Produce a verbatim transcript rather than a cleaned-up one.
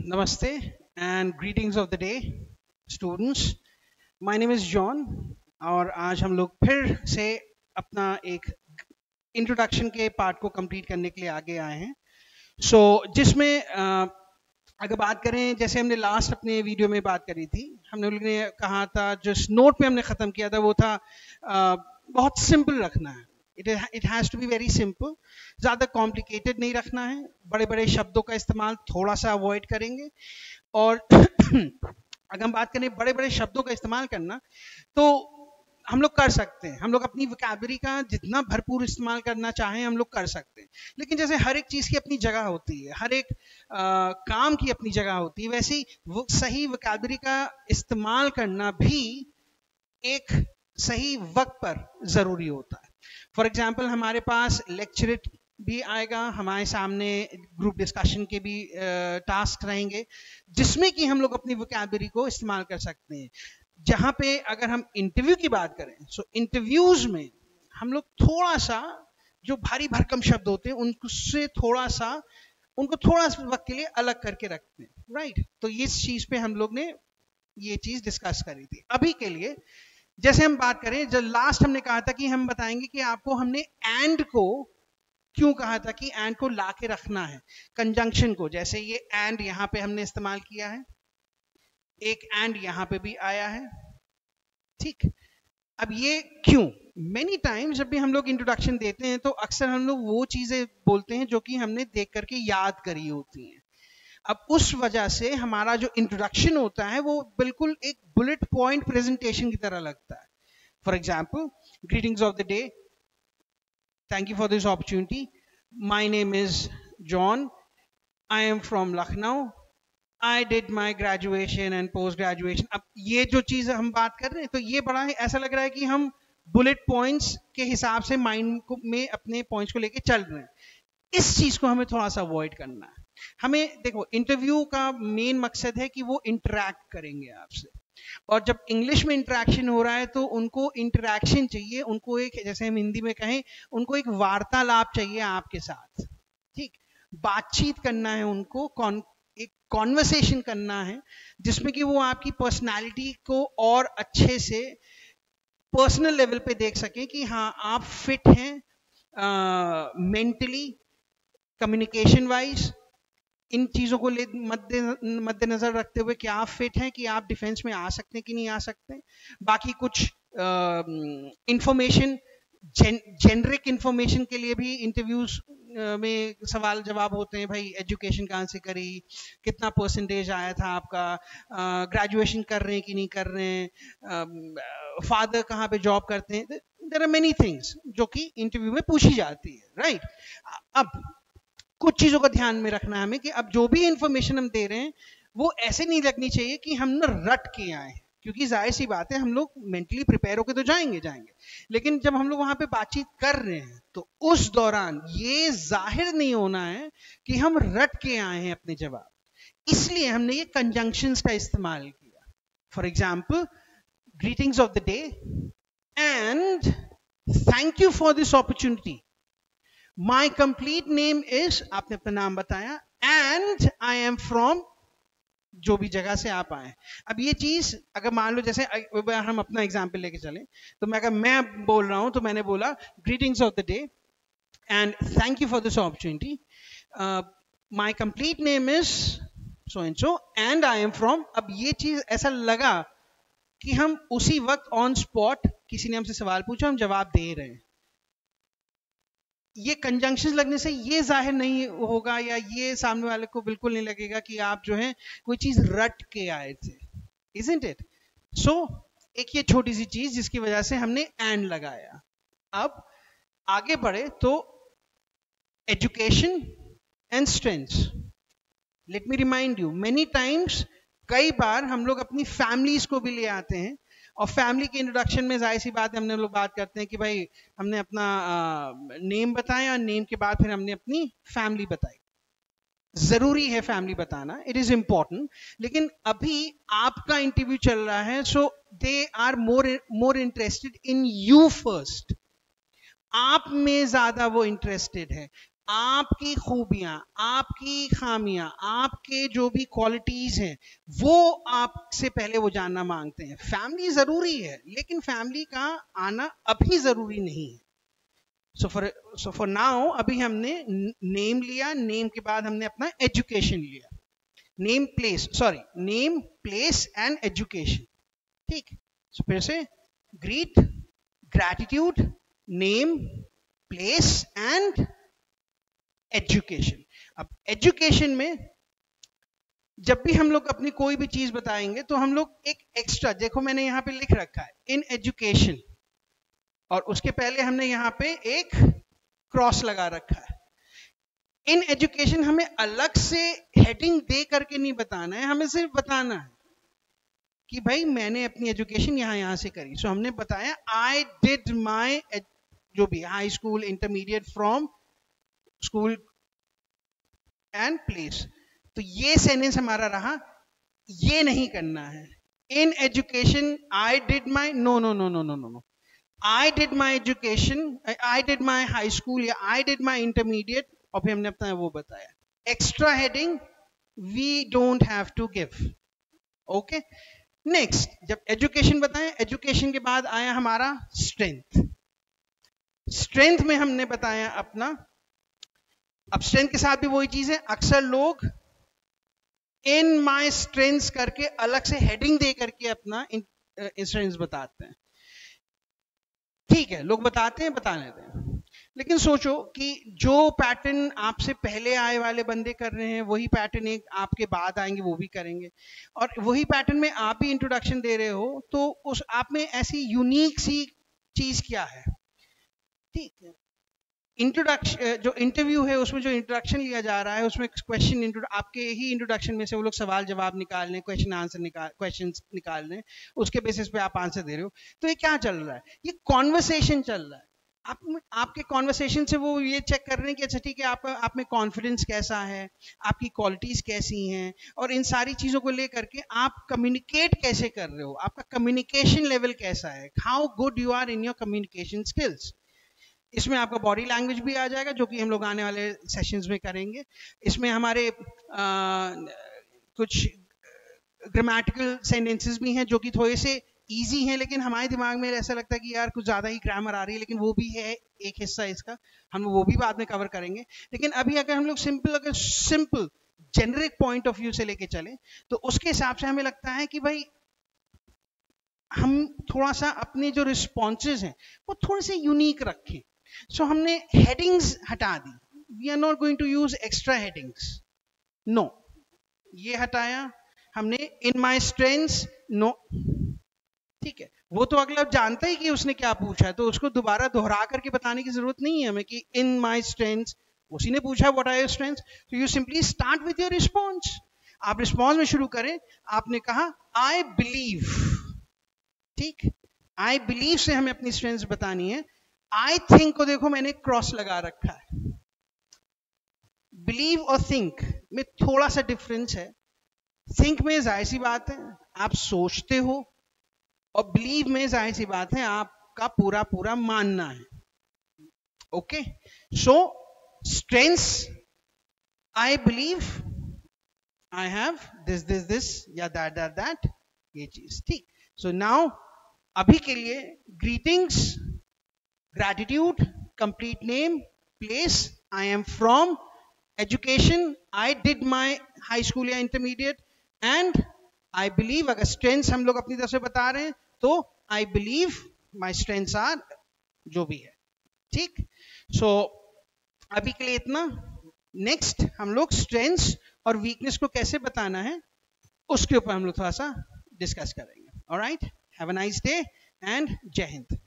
Namaste and greetings of the day, students. My name is John और आज हम लोग फिर से अपना एक इंट्रोडक्शन के पार्ट को कंप्लीट करने के लिए आगे आए हैं. सो so, जिसमें अ, अगर बात करें, जैसे हमने लास्ट अपने वीडियो में बात करी थी, हमने लोगों ने कहा था, जिस नोट पे हमने ख़त्म किया था वो था अ, बहुत सिंपल रखना है. It it has to be very simple. ज़्यादा कॉम्प्लिकेटेड नहीं रखना है. बड़े बड़े शब्दों का इस्तेमाल थोड़ा सा अवॉइड करेंगे. और अगर हम बात करें बड़े बड़े शब्दों का इस्तेमाल करना, तो हम लोग कर सकते हैं. हम लोग अपनी वोकैबुलरी का जितना भरपूर इस्तेमाल करना चाहें हम लोग कर सकते हैं. लेकिन जैसे हर एक चीज़ की अपनी जगह होती है, हर एक आ, काम की अपनी जगह होती है, वैसे ही वो सही वोकैबुलरी का इस्तेमाल करना भी एक सही वक्त पर ज़रूरी होता है. फॉर एग्जाम्पल, हमारे पास लेक्चरेट भी आएगा, हमारे सामने ग्रुप डिस्कशन के भी टास्क रहेंगे जिसमें कि हम लोग अपनी वोकैबुलरी को इस्तेमाल कर सकते हैं. जहां पे अगर हम इंटरव्यू की बात करें, सो इंटरव्यूज में हम लोग थोड़ा सा जो भारी भरकम शब्द होते हैं उनसे थोड़ा सा उनको थोड़ा सा वक्त के लिए अलग करके रखते हैं. राइट. तो इस चीज पे हम लोग ने ये चीज डिस्कस करी थी. अभी के लिए जैसे हम बात करें, जब लास्ट हमने कहा था कि हम बताएंगे कि आपको हमने एंड को क्यों कहा था कि एंड को ला के रखना है, कंजंक्शन को. जैसे ये एंड यहां पे हमने इस्तेमाल किया है, एक एंड यहां पे भी आया है. ठीक. अब ये क्यों? मेनी टाइम्स जब भी हम लोग इंट्रोडक्शन देते हैं तो अक्सर हम लोग वो चीजें बोलते हैं जो कि हमने देख करके याद करी होती हैं. अब उस वजह से हमारा जो इंट्रोडक्शन होता है वो बिल्कुल एक बुलेट पॉइंट प्रेजेंटेशन की तरह लगता है. For example, greetings of the day, thank you for this opportunity. My name is John. I am from Lucknow. I did my graduation and post graduation. अब ये जो चीज हम बात कर रहे हैं तो ये बड़ा ऐसा लग रहा है कि हम बुलेट पॉइंट्स के हिसाब से माइंड में अपने पॉइंट्स को लेके चल रहे हैं. इस चीज को हमें थोड़ा सा अवॉइड करना है. हमें देखो, इंटरव्यू का मेन मकसद है कि वो इंटरैक्ट करेंगे आपसे, और जब इंग्लिश में इंटरेक्शन हो रहा है तो उनको इंटरेक्शन चाहिए, उनको एक, जैसे हम हिंदी में कहें, उनको एक वार्तालाप चाहिए आपके साथ. ठीक. बातचीत करना है उनको, कौन एक कॉन्वर्सेशन करना है जिसमें कि वो आपकी पर्सनालिटी को और अच्छे से पर्सनल लेवल पे देख सके कि हाँ आप फिट हैं मेंटली, कम्युनिकेशन वाइज. इन चीजों को मद्दे मद्देनजर रखते हुए कि आप फिट हैं, कि आप डिफेंस में आ सकते हैं कि नहीं आ सकते. बाकी कुछ इंफॉर्मेशन, जेनरिक इंफॉर्मेशन के लिए भी इंटरव्यूज में सवाल जवाब होते हैं. भाई एजुकेशन कहाँ से करी, कितना परसेंटेज आया था आपका, ग्रेजुएशन कर रहे हैं कि नहीं कर रहे हैं, फादर कहाँ पे जॉब करते हैं. देयर आर मेनी थिंग्स जो कि इंटरव्यू में पूछी जाती है. राइट. अब कुछ चीजों का ध्यान में रखना है हमें कि अब जो भी इंफॉर्मेशन हम दे रहे हैं वो ऐसे नहीं लगनी चाहिए कि हम ना रट के आए, क्योंकि जाहिर सी बात है हम लोग मेंटली प्रिपेयर होकर तो जाएंगे जाएंगे लेकिन जब हम लोग वहां पे बातचीत कर रहे हैं तो उस दौरान ये जाहिर नहीं होना है कि हम रट के आए हैं अपने जवाब. इसलिए हमने ये कंजंक्शंस का इस्तेमाल किया. For example, greetings of the day and thank you for this opportunity. My complete name is, आपने अपना नाम बताया, and I am from जो भी जगह से आप आए. अब ये चीज अगर मान लो, जैसे हम अपना एग्जाम्पल लेके चले, तो मैं अगर मैं बोल रहा हूं तो मैंने बोला greetings of the day and thank you for this opportunity. My complete name is so and so and I am from. अब ये चीज ऐसा लगा कि हम उसी वक्त ऑन स्पॉट, किसी ने हमसे सवाल पूछा, हम जवाब दे रहे हैं. ये कंजंक्शन लगने से ये जाहिर नहीं होगा या ये सामने वाले को बिल्कुल नहीं लगेगा कि आप जो है कोई चीज रट के आए थे. Isn't it? So, एक ये छोटी सी चीज जिसकी वजह से हमने एंड लगाया. अब आगे बढ़े तो education and strengths. Let me remind you, many times, कई बार हम लोग अपनी फैमिलीज को भी ले आते हैं, और फैमिली के इंट्रोडक्शन में जाहिर सी बात है हमने लोग बात करते हैं कि भाई हमने अपना नेम बताया और नेम के बाद फिर हमने अपनी फैमिली बताई. जरूरी है फैमिली बताना, इट इज इंपॉर्टेंट. लेकिन अभी आपका इंटरव्यू चल रहा है, so they are more more interested in you first. आप में ज्यादा वो इंटरेस्टेड है. आपकी खूबियां, आपकी खामियां, आपके जो भी क्वालिटीज हैं वो आपसे पहले वो जानना मांगते हैं। फैमिली जरूरी है लेकिन फैमिली का आना अभी जरूरी नहीं है। So for so for now अभी हमने नेम लिया, नेम के बाद हमने अपना एजुकेशन लिया, name place sorry name place and education. ठीक, सो फिर से greet, gratitude, name, place and education. अब एजुकेशन में जब भी हम लोग अपनी कोई भी चीज बताएंगे तो हम लोग एक एक्स्ट्रा, देखो मैंने यहां पे लिख रखा है इन एजुकेशन, और उसके पहले हमने यहां पे एक क्रॉस लगा रखा है। इन एजुकेशन हमें अलग से हेडिंग दे करके नहीं बताना है, हमें सिर्फ बताना है कि भाई मैंने अपनी एजुकेशन यहां यहां से करी। सो so, हमने बताया आई डिड माई जो भी high school, intermediate from school and place. तो ये सेंटेंस हमारा रहा, ये नहीं करना है। In education I did my, no no no no no no no I did my education, I did my high school या आई डिड माई इंटरमीडिएट, और फिर हमने अपना वो बताया। Extra heading we don't have to give. Okay, next, जब education बताएं, education के बाद आया हमारा स्ट्रेंथ। स्ट्रेंथ में हमने बताया अपना, अब स्ट्रेंथ के साथ भी वही चीज है, अक्सर लोग इन माई स्ट्रेंथ करके अलग से हेडिंग दे करके अपना स्ट्रेंथ बताते हैं। ठीक है, लोग बताते हैं, बता लेते हैं, लेकिन सोचो कि जो पैटर्न आपसे पहले आए वाले बंदे कर रहे हैं वही पैटर्न एक आपके बाद आएंगे वो भी करेंगे, और वही पैटर्न में आप भी इंट्रोडक्शन दे रहे हो, तो उस आप में ऐसी यूनिक सी चीज क्या है? ठीक है, इंट्रोडक्शन जो इंटरव्यू है उसमें जो इंट्रोडक्शन लिया जा रहा है उसमें क्वेश्चन, आपके ही इंट्रोडक्शन में से वो लोग सवाल जवाब निकाल लें, क्वेश्चन आंसर निकाल क्वेश्चन निकाल लें, उसके बेसिस पे आप आंसर दे रहे हो। तो ये क्या चल रहा है? ये कॉन्वर्सेशन चल रहा है। आप आपके कॉन्वर्सेशन से वो ये चेक कर रहे हैं कि अच्छा ठीक है, आपका आप में कॉन्फिडेंस कैसा है, आपकी क्वालिटीज कैसी हैं, और इन सारी चीजों को लेकर के आप कम्युनिकेट कैसे कर रहे हो, आपका कम्युनिकेशन लेवल कैसा है, how good you are in your communication skills. इसमें आपका बॉडी लैंग्वेज भी आ जाएगा, जो कि हम लोग आने वाले सेशंस में करेंगे। इसमें हमारे आ, कुछ ग्रामेटिकल सेंटेंसेस भी हैं जो कि थोड़े से इजी हैं, लेकिन हमारे दिमाग में ऐसा लगता है कि यार कुछ ज्यादा ही ग्रामर आ रही है, लेकिन वो भी है एक हिस्सा इसका, हम वो भी बाद में कवर करेंगे। लेकिन अभी अगर हम लोग सिंपल अगर simple generic point of view से लेके चले तो उसके हिसाब से हमें लगता है कि भाई हम थोड़ा सा अपने जो रिस्पॉन्सेज हैं वो थोड़े से यूनिक रखें। सो so, हमने हेडिंग्स हटा दी, we are not going to use extra headings, no, ये हटाया हमने। इन माई स्ट्रेंथ्स, नो, ठीक है, वो तो अगला जानता ही कि उसने क्या पूछा है, तो उसको दोबारा दोहरा करके बताने की जरूरत नहीं है हमें कि इन माई स्ट्रेंथ्स, उसी ने पूछा व्हाट आर योर स्ट्रेंथ्स, तो you simply start with your response. आप रिस्पॉन्स में शुरू करें, आपने कहा आई बिलीव, ठीक, आई बिलीव से हमें अपनी स्ट्रेंथ्स बतानी है। आई थिंक को देखो मैंने क्रॉस लगा रखा है, बिलीव और थिंक में थोड़ा सा डिफरेंस है। थिंक में जाहिर सी बात है आप सोचते हो, और बिलीव में जाहिर सी बात है आपका पूरा पूरा मानना है। Okay, so strengths, I believe, I have this this this या दैट दैट दैट, ये चीज, ठीक। सो नाउ अभी के लिए greetings, gratitude, complete name, place, I am from, education, I did my high school या intermediate, and I believe, अगर strengths हम लोग अपनी तरफ से बता रहे हैं तो I believe my strengths are जो भी है, ठीक। so अभी के लिए इतना। नेक्स्ट हम लोग strengths और weakness को कैसे बताना है उसके ऊपर हम लोग थोड़ा सा डिस्कस करेंगे। Alright, have a nice day and Jai Hind.